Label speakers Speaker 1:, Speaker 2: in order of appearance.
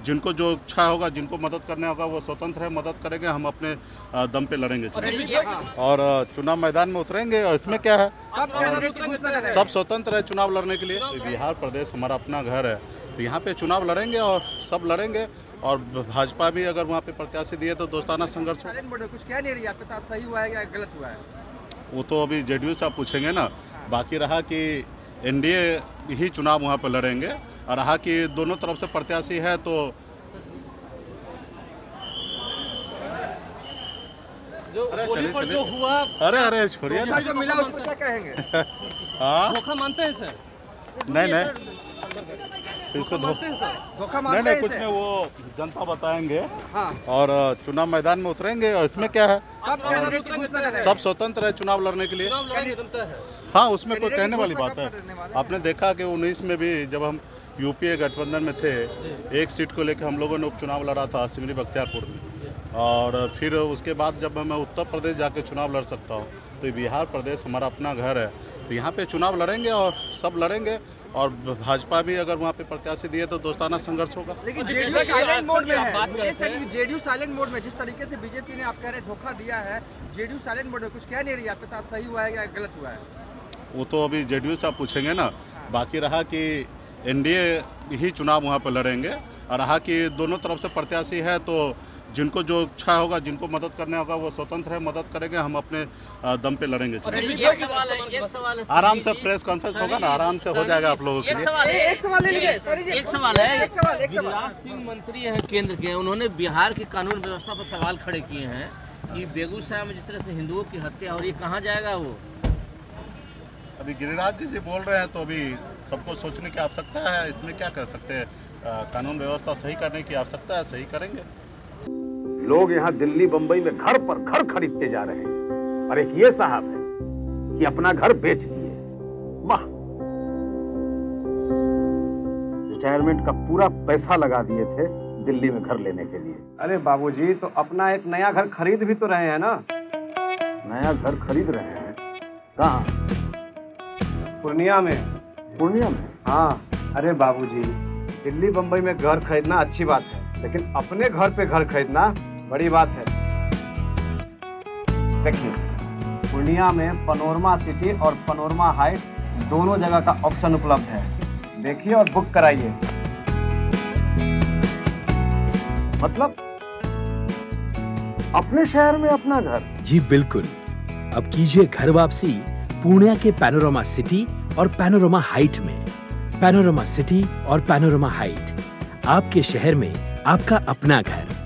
Speaker 1: जिनको जो इच्छा होगा, जिनको मदद करने होगा वो स्वतंत्र है, मदद करेंगे। हम अपने दम पे लड़ेंगे और चुनाव मैदान में उतरेंगे। और इसमें क्या है, सब स्वतंत्र है चुनाव लड़ने के लिए। बिहार प्रदेश हमारा अपना घर है, तो यहाँ पे चुनाव लड़ेंगे और सब लड़ेंगे। और भाजपा भी अगर वहाँ पे प्रत्याशी दिए तो दोस्ताना संघर्ष।
Speaker 2: कुछ क्या नहीं रही आपके साथ, सही हुआ है या गलत हुआ है?
Speaker 1: वो तो अभी जेडीयू से आप पूछेंगे ना। बाकी रहा कि एनडीए ही चुनाव वहाँ पर लड़ेंगे, और रहा कि दोनों तरफ से प्रत्याशी है तो
Speaker 3: जो हुआ,
Speaker 1: अरे छोड़िए ना,
Speaker 2: जो मिला उसको क्या कहेंगे?
Speaker 1: हाँ,
Speaker 3: धोखा मानते हैं सर?
Speaker 1: नहीं इसको
Speaker 2: धोखा
Speaker 1: नहीं कुछ नहीं, वो जनता बताएंगे।
Speaker 2: हाँ।
Speaker 1: और चुनाव मैदान में उतरेंगे। और इसमें क्या है, सब स्वतंत्र है चुनाव लड़ने के लिए। हाँ, उसमें कोई कहने वाली बात है। आपने देखा कि 19 में भी जब हम यूपीए गठबंधन में थे, एक सीट को लेकर हम लोगों ने उपचुनाव लड़ा था सिमरी बख्तियारपुर में। और फिर उसके बाद जब मैं उत्तर प्रदेश जाके चुनाव लड़ सकता हूँ, तो बिहार प्रदेश हमारा अपना घर है, तो यहाँ पे चुनाव लड़ेंगे और सब लड़ेंगे। और भाजपा भी अगर वहाँ पे प्रत्याशी दिए तो दोस्ताना संघर्ष होगा।
Speaker 2: लेकिन जेडीयू साइलेंट मोड में है। जेडीयू साइलेंट मोड में, जिस तरीके से बीजेपी ने आप कह रहे धोखा दिया है, जेडीयू साइलेंट मोड में कुछ कह नहीं रही आपके साथ, सही हुआ है या गलत हुआ है?
Speaker 1: वो तो अभी जेडीयू से आप पूछेंगे ना। बाकी रहा कि एनडीए ही चुनाव वहाँ पर लड़ेंगे, और रहा कि दोनों तरफ से प्रत्याशी है तो जिनको जो इच्छा होगा, जिनको मदद करने होगा वो स्वतंत्र है, मदद करेंगे। हम अपने दम पे लड़ेंगे।
Speaker 3: एक सवाल है,
Speaker 1: आराम से प्रेस कॉन्फ्रेंस होगा ना, आराम से हो जाएगा आप लोगों के लिए।
Speaker 2: एक सवाल ले लीजिए।
Speaker 3: एक सवाल है, गिरिराज सिंह मंत्री हैं केंद्र के, उन्होंने बिहार की कानून व्यवस्था पर सवाल खड़े किए हैं कि बेगूसराय में जिस तरह से हिंदुओं की हत्या हो रही है, कहाँ जाएगा वो?
Speaker 1: अभी गिरिराज जी बोल रहे हैं तो अभी सबको सोचने की आवश्यकता है। इसमें क्या कर सकते हैं, कानून व्यवस्था सही करने की आवश्यकता है, सही करेंगे।
Speaker 4: लोग यहाँ दिल्ली बंबई में घर पर घर खरीदते जा रहे हैं, और एक ये साहब है कि अपना घर बेच दिए। वाह, रिटायरमेंट का पूरा पैसा लगा दिए थे दिल्ली में घर लेने के लिए।
Speaker 5: अरे बाबूजी, तो अपना एक नया घर खरीद भी तो रहे हैं ना।
Speaker 4: नया घर खरीद रहे हैं? कहाँ?
Speaker 5: पूर्णिया में।
Speaker 4: पूर्णिया में?
Speaker 5: हाँ। अरे बाबूजी, दिल्ली बंबई में घर खरीदना अच्छी बात है, लेकिन अपने घर पे घर खरीदना बड़ी बात है। देखिए, पूर्णिया में पनोरमा सिटी और पनोरमा हाइट दोनों जगह का ऑप्शन उपलब्ध है। देखिए और बुक कराइए।
Speaker 4: मतलब अपने शहर में अपना घर?
Speaker 6: जी बिल्कुल। अब कीजिए घर वापसी पूर्णिया के पैनोरमा सिटी और पैनोरमा हाइट में। पैनोरमा सिटी और पैनोरमा हाइट, आपके शहर में आपका अपना घर।